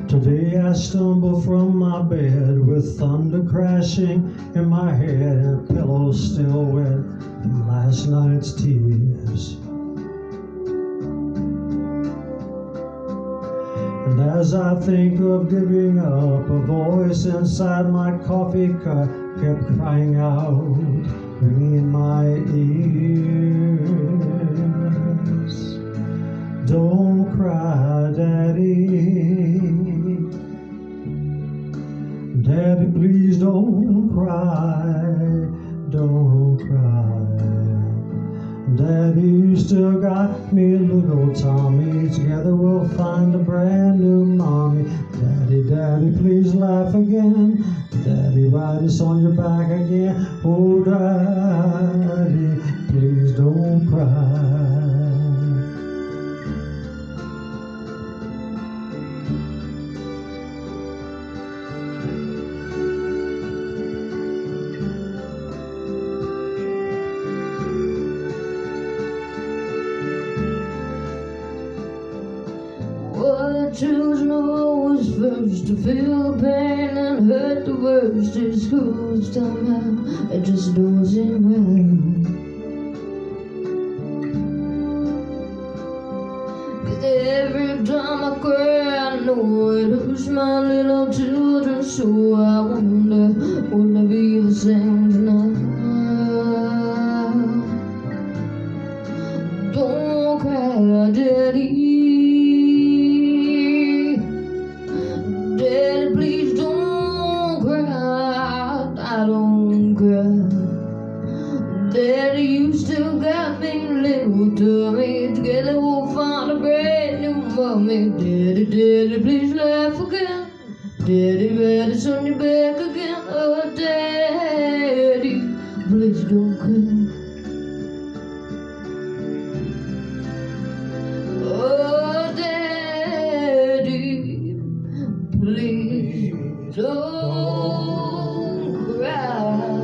Today I stumble from my bed with thunder crashing in my head and pillows still wet from last night's tears. And as I think of giving up, a voice inside my coffee cup kept crying out, ringing in my ears. Don't cry, Daddy. Daddy, please don't cry. Don't cry. Daddy, you still got me, little Tommy. Together we'll find a brand new mommy. Daddy, Daddy, please laugh again. Daddy, ride us on your back again. Oh, Daddy, please don't cry. Well, children are always first to feel the pain and hurt the worst. It's cool somehow, it just don't seem right. 'Cause every time I cry, I know it hurts my little children. So I wonder, will I be the same tonight? Don't cry, Daddy. Daddy, please don't cry. I don't cry. Daddy, you still got me, little Tommy. Together we'll find a brand new mommy. Daddy, Daddy, please laugh again. Daddy, ride us on your back again. Oh, Daddy, please don't cry. Oh, Daddy, please don't cry.